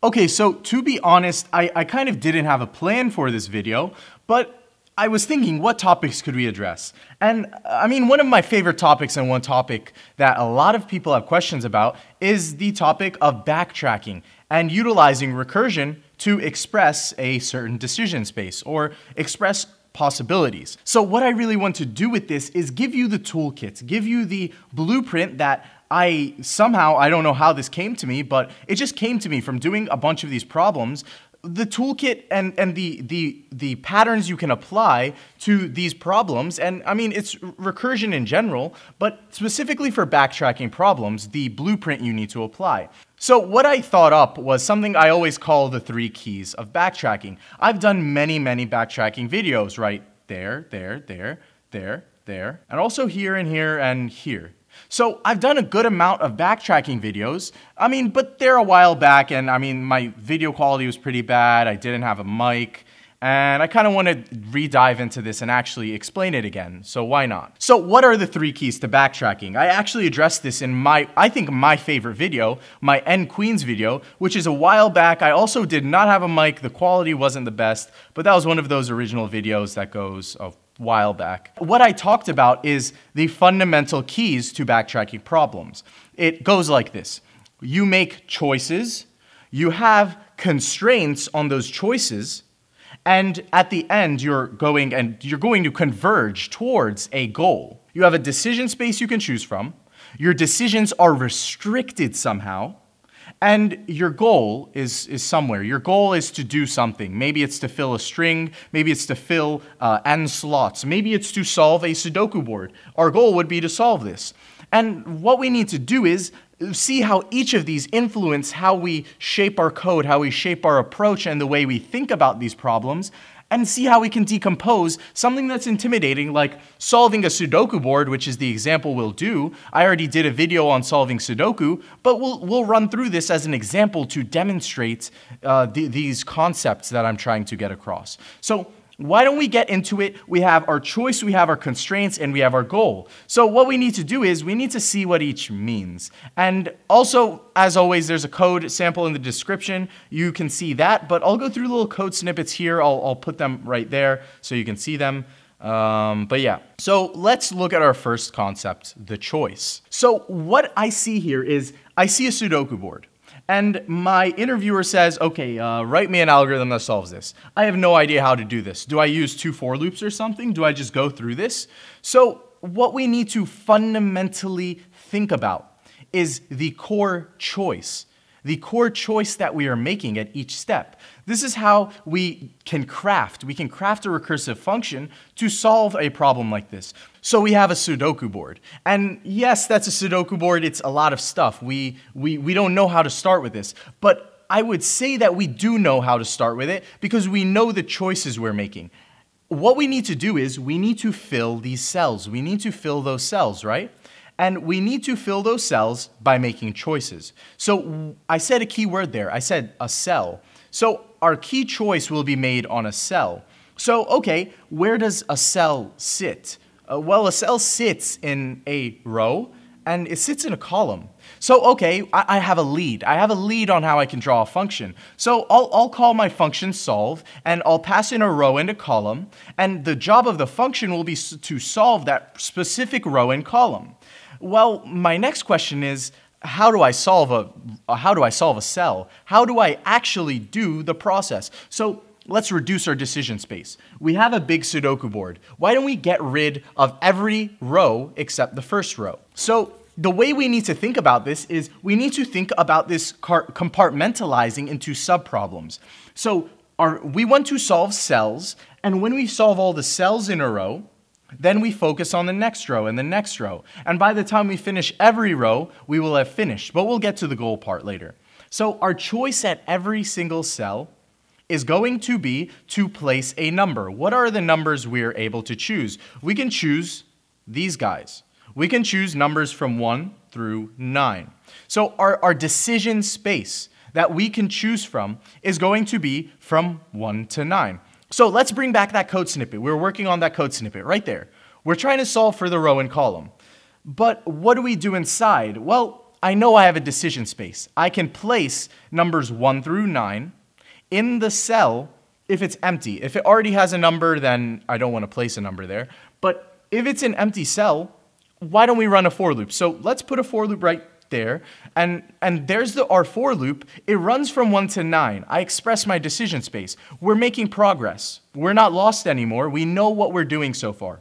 Okay, so to be honest, I kind of didn't have a plan for this video, but I was thinking, what topics could we address? And I mean, one of my favorite topics and one topic that a lot of people have questions about is the topic of backtracking and utilizing recursion to express a certain decision space or express possibilities. So what I really want to do with this is give you the toolkit, give you the blueprint that I don't know how this came to me, but it just came to me from doing a bunch of these problems. The toolkit and the patterns you can apply to these problems, and I mean, it's recursion in general, but specifically for backtracking problems, the blueprint you need to apply. So what I thought up was something I always call the 3 keys of backtracking. I've done many backtracking videos, right? There, and also here and here and here. So I've done a good amount of backtracking videos, but they're a while back, and my video quality was pretty bad, I didn't have a mic, and I kind of want to re-dive into this and actually explain it again, so why not? So what are the 3 keys to backtracking? I actually addressed this in I think my favorite video, my End Queens video, which is a while back. I also did not have a mic, the quality wasn't the best, but that was one of those original videos that goes a while back. What I talked about is the fundamental keys to backtracking problems. It goes like this. You make choices, you have constraints on those choices, and at the end you're going to converge towards a goal. You have a decision space you can choose from, your decisions are restricted somehow, and your goal is somewhere. Your goal is to do something. Maybe it's to fill a string, maybe it's to fill n slots, maybe it's to solve a Sudoku board. Our goal would be to solve this. And what we need to do is see how each of these influence how we shape our code, how we shape our approach and the way we think about these problems, and see how we can decompose something that's intimidating, like solving a Sudoku board, which is the example we'll do. I already did a video on solving Sudoku, but we'll run through this as an example to demonstrate these concepts that I'm trying to get across. So why don't we get into it? We have our choice, we have our constraints, and we have our goal. So what we need to do is we need to see what each means. And also, as always, there's a code sample in the description. You can see that, but I'll go through little code snippets here. I'll put them right there so you can see them. But yeah, so let's look at our first concept, the choice. So what I see here is I see a Sudoku board. And my interviewer says, okay, write me an algorithm that solves this. I have no idea how to do this. Do I use 2 for loops or something? Do I just go through this? So what we need to fundamentally think about is the core choice that we are making at each step. This is how we can craft a recursive function to solve a problem like this. So we have a Sudoku board. And yes, that's a Sudoku board. It's a lot of stuff. We don't know how to start with this. But I would say that we do know how to start with it because we know the choices we're making. What we need to do is we need to fill these cells. We need to fill those cells, right? And we need to fill those cells by making choices. So I said a key word there. I said a cell. So our key choice will be made on a cell. So, okay, where does a cell sit? Well, a cell sits in a row, and it sits in a column. So, okay, I have a lead. I have a lead on how I can draw a function. So I'll call my function solve, and I'll pass in a row and a column, and the job of the function will be to solve that specific row and column. Well, my next question is, how do I solve a cell? How do I actually do the process? So let's reduce our decision space. We have a big Sudoku board. Why don't we get rid of every row except the first row? So the way we need to think about this is we need to think about this compartmentalizing into subproblems. So we want to solve cells, and when we solve all the cells in a row, then we focus on the next row and the next row. And by the time we finish every row, we will have finished, but we'll get to the goal part later. So our choice at every single cell is going to be to place a number. What are the numbers we're able to choose? We can choose these guys. We can choose numbers from 1 through 9. So our decision space that we can choose from is going to be from 1 to 9. So let's bring back that code snippet. We're working on that code snippet right there. We're trying to solve for the row and column. But what do we do inside? Well, I know I have a decision space. I can place numbers 1 through 9 in the cell if it's empty. If it already has a number, then I don't want to place a number there. But if it's an empty cell, why don't we run a for loop? So let's put a for loop right there, and there's our for loop. It runs from 1 to 9. I express my decision space. We're making progress. We're not lost anymore. We know what we're doing so far.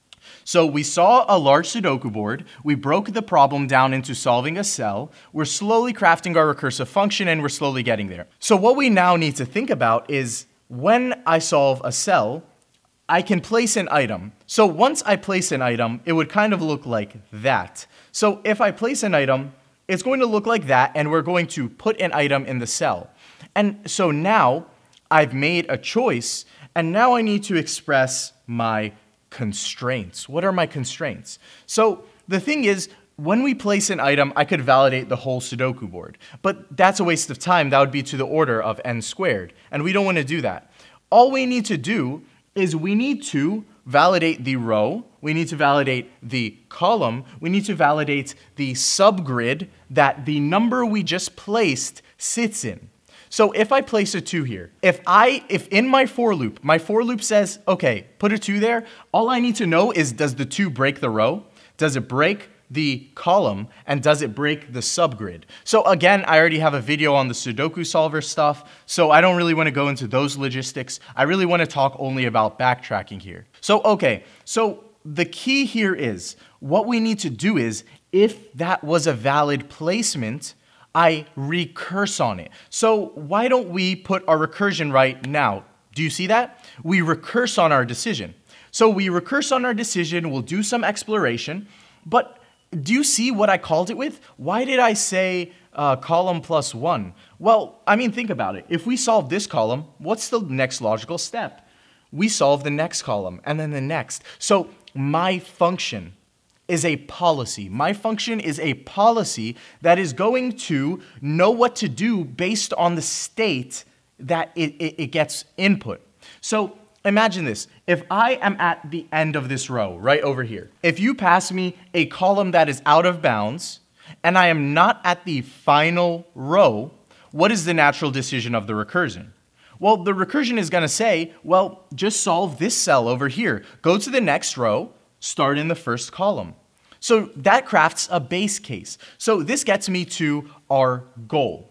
So we saw a large Sudoku board. We broke the problem down into solving a cell. We're slowly crafting our recursive function, and we're slowly getting there. So what we now need to think about is when I solve a cell, I can place an item. So once I place an item, it would kind of look like that. So if I place an item, it's going to look like that, and we're going to put an item in the cell. And so now I've made a choice, and now I need to express my constraints. What are my constraints? So the thing is, when we place an item, I could validate the whole Sudoku board. But that's a waste of time. That would be to the order of n squared. And we don't want to do that. All we need to do is we need to validate the row. We need to validate the column. We need to validate the subgrid that the number we just placed sits in. So if I place a 2 here, if in my for loop says, okay, put a 2 there, all I need to know is, does the 2 break the row? Does it break the column? And does it break the subgrid? So again, I already have a video on the Sudoku solver stuff, so I don't really want to go into those logistics. I really want to talk only about backtracking here. So okay, so the key here is, what we need to do is, if that was a valid placement, I recurse on it. So why don't we put our recursion right now? Do you see that? We recurse on our decision. So we recurse on our decision, we'll do some exploration, but do you see what I called it with? Why did I say column plus 1? Well, I mean, think about it. If we solve this column, what's the next logical step? We solve the next column, and then the next. So my function is a policy. My function is a policy that is going to know what to do based on the state that it gets input. So imagine this. If I am at the end of this row, right over here, if you pass me a column that is out of bounds, and I am not at the final row, what is the natural decision of the recursion? Well, the recursion is going to say, well, just solve this cell over here. Go to the next row, start in the first column. So that crafts a base case. So this gets me to our goal.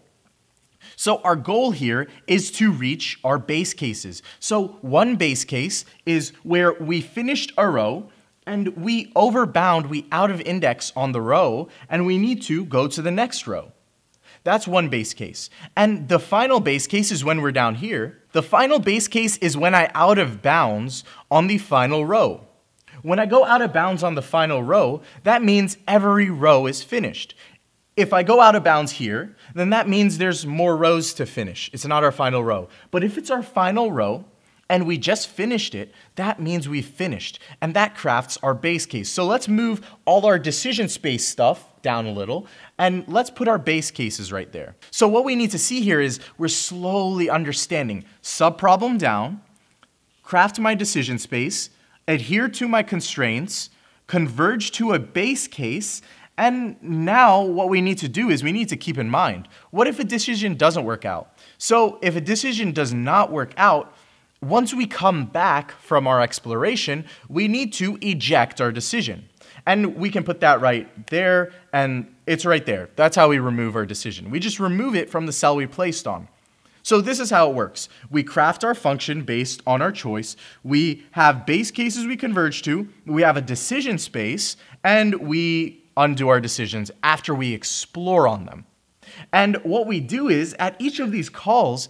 So our goal here is to reach our base cases. So one base case is where we finished a row and we overbound, we out of index on the row, and we need to go to the next row. That's one base case. And the final base case is when we're down here. The final base case is when I out of bounds on the final row. When I go out of bounds on the final row, that means every row is finished. If I go out of bounds here, then that means there's more rows to finish. It's not our final row. But if it's our final row and we just finished it, that means we've finished. And that crafts our base case. So let's move all our decision space stuff down a little, and let's put our base cases right there. So what we need to see here is we're slowly understanding subproblem down, craft my decision space, adhere to my constraints, converge to a base case, and now what we need to do is we need to keep in mind, what if a decision doesn't work out? So if a decision does not work out, once we come back from our exploration, we need to eject our decision. And we can put that right there, and it's right there. That's how we remove our decision. We just remove it from the cell we placed on. So this is how it works. We craft our function based on our choice. We have base cases we converge to. We have a decision space, and we undo our decisions after we explore on them. And what we do is, at each of these calls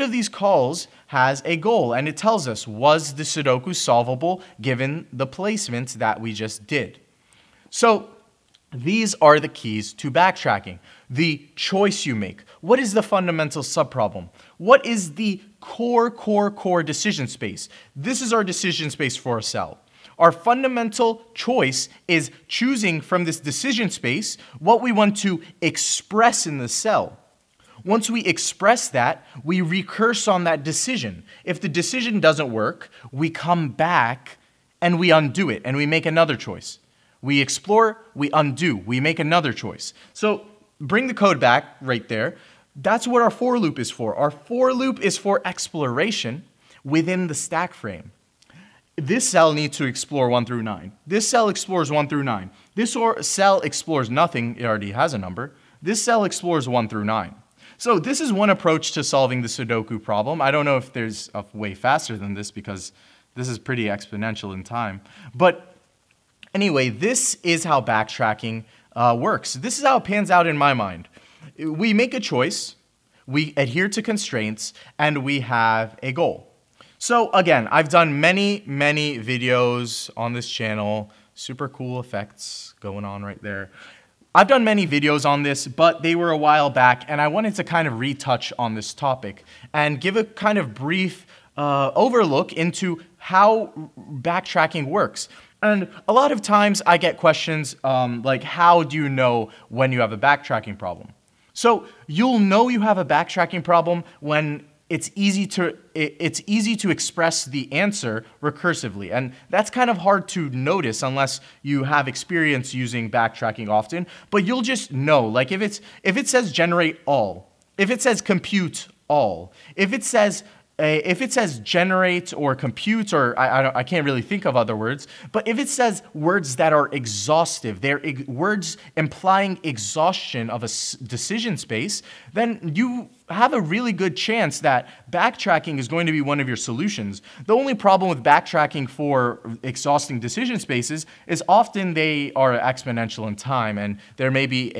has a goal, and it tells us, was the Sudoku solvable given the placement that we just did? So these are the keys to backtracking. The choice you make. What is the fundamental subproblem? What is the core decision space? This is our decision space for a cell. Our fundamental choice is choosing from this decision space what we want to express in the cell. Once we express that, we recurse on that decision. If the decision doesn't work, we come back and we undo it and we make another choice. We explore, we undo, we make another choice. So bring the code back right there. That's what our for loop is for. Our for loop is for exploration within the stack frame. This cell needs to explore 1 through 9. This cell explores 1 through 9. This cell explores nothing. It already has a number. This cell explores 1 through 9. So this is one approach to solving the Sudoku problem. I don't know if there's a way faster than this because this is pretty exponential in time. But anyway, this is how backtracking works. This is how it pans out in my mind. We make a choice, we adhere to constraints, and we have a goal. So again, I've done many videos on this channel. Super cool effects going on right there. I've done many videos on this, but they were a while back, and I wanted to kind of retouch on this topic and give a kind of brief overlook into how backtracking works. And a lot of times I get questions like, how do you know when you have a backtracking problem? So you'll know you have a backtracking problem when it's easy to express the answer recursively. And that's kind of hard to notice unless you have experience using backtracking often. But you'll just know, like if it says generate all, if it says compute all, if it says generate or compute, or I can't really think of other words, but if it says words that are exhaustive, they're words implying exhaustion of a decision space, then you have a really good chance that backtracking is going to be one of your solutions. The only problem with backtracking for exhausting decision spaces is often they are exponential in time, and there may be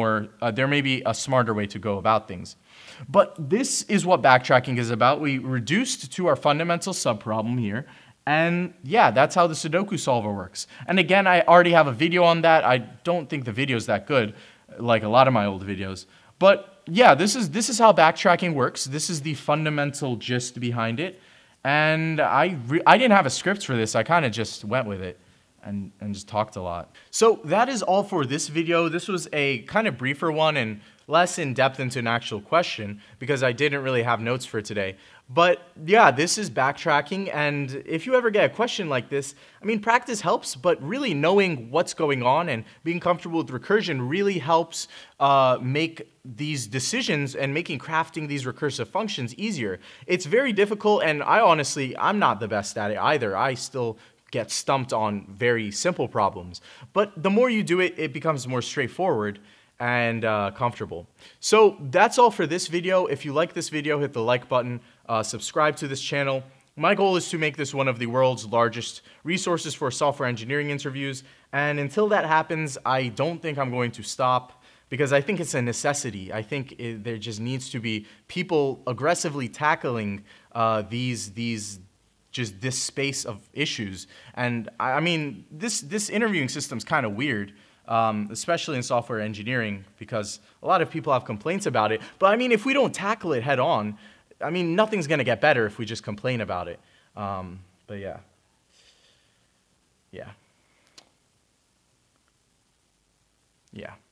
a smarter way to go about things. But this is what backtracking is about. We reduced to our fundamental subproblem here. And yeah, that's how the Sudoku solver works. And again, I already have a video on that. I don't think the video is that good, like a lot of my old videos. But yeah, this is how backtracking works. This is the fundamental gist behind it. And I didn't have a script for this. I kind of just went with it and just talked a lot. So that is all for this video. This was a kind of briefer one and less in depth into an actual question because I didn't really have notes for today. But yeah, this is backtracking, and if you ever get a question like this, I mean, practice helps, but really knowing what's going on and being comfortable with recursion really helps make these decisions and crafting these recursive functions easier. It's very difficult, and I'm not the best at it either. I still get stumped on very simple problems. But the more you do it, it becomes more straightforward and comfortable. So that's all for this video. If you like this video, hit the like button, subscribe to this channel. My goal is to make this one of the world's largest resources for software engineering interviews, and until that happens, I don't think I'm going to stop because I think it's a necessity. I think there just needs to be people aggressively tackling this space of issues. And I mean, this interviewing system's kind of weird. Especially in software engineering, because a lot of people have complaints about it. But I mean, if we don't tackle it head on, I mean, nothing's going to get better if we just complain about it. But yeah. Yeah.